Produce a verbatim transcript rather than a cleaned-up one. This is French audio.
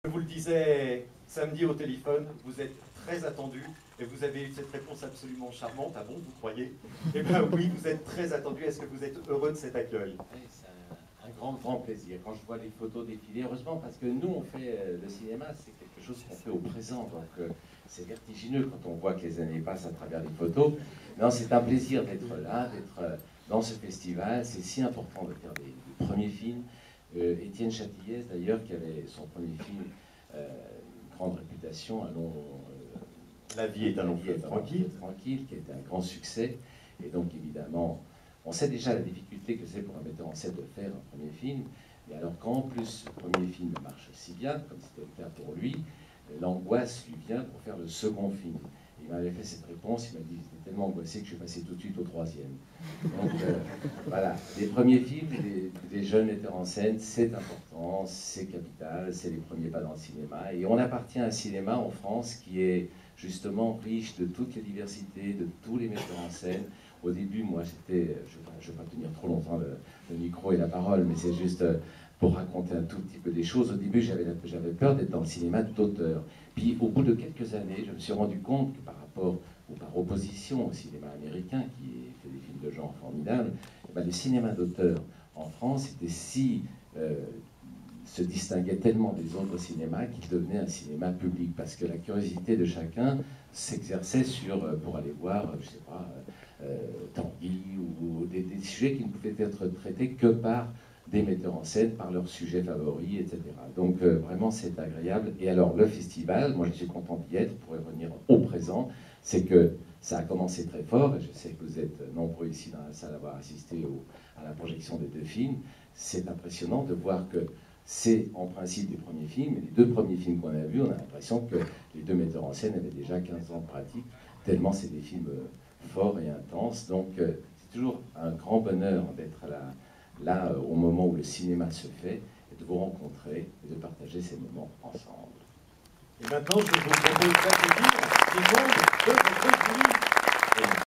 Je vous le disais samedi au téléphone, vous êtes très attendu et vous avez eu cette réponse absolument charmante. Ah bon, vous croyez? Eh bien oui, vous êtes très attendu. Est-ce que vous êtes heureux de cet accueil? Oui, c'est un, un grand, grand plaisir. Quand je vois les photos défiler, heureusement, parce que nous, on fait euh, le cinéma, c'est quelque chose qu'on fait au présent. Donc euh, c'est vertigineux quand on voit que les années passent à travers les photos. Non, c'est un plaisir d'être là, d'être euh, dans ce festival. C'est si important de faire des, des premiers films. Euh, Étienne Châtillès, d'ailleurs, qui avait son premier film, euh, une grande réputation, un long, euh, La vie est un long fleuve tranquille. tranquille, qui a été un grand succès. Et donc, évidemment, on sait déjà la difficulté que c'est pour un metteur en scène de faire un premier film. Et alors, quand en plus le premier film marche si bien, comme c'était le cas pour lui, l'angoisse lui vient pour faire le second film. Il m'avait fait cette réponse, il m'a dit, j'étais tellement angoissé que je suis passé tout de suite au troisième. Donc euh, voilà, les premiers films des, des jeunes metteurs en scène, c'est important, c'est capital, c'est les premiers pas dans le cinéma. Et on appartient à un cinéma en France qui est justement riche de toutes les diversités, de tous les metteurs en scène. Au début, moi, j'étais, je ne vais pas tenir trop longtemps le, le micro et la parole, mais c'est juste pour raconter un tout petit peu des choses. Au début, j'avais peur d'être dans le cinéma d'auteur. Puis, au bout de quelques années, je me suis rendu compte que par rapport ou par opposition au cinéma américain, qui fait des films de genre formidables, eh ben, le cinéma d'auteur en France était si... Euh, se distinguait tellement des autres cinémas qu'il devenait un cinéma public, parce que la curiosité de chacun s'exerçait sur, pour aller voir, je sais pas, euh, Tanguy ou, ou des, des sujets qui ne pouvaient être traités que par des metteurs en scène, par leurs sujets favoris, et cetera. Donc euh, vraiment c'est agréable. Et alors le festival, moi je suis content d'y être, pour revenir au présent, c'est que ça a commencé très fort, et je sais que vous êtes nombreux ici dans la salle à avoir assisté au, à la projection des deux films. C'est impressionnant de voir que c'est en principe des premiers films, et les deux premiers films qu'on a vus, on a l'impression que les deux metteurs en scène avaient déjà quinze ans de pratique, tellement c'est des films forts et intenses. Donc c'est toujours un grand bonheur d'être là, là au moment où le cinéma se fait, et de vous rencontrer et de partager ces moments ensemble. Et maintenant, je vous propose d'accueillir Simone de votre jury.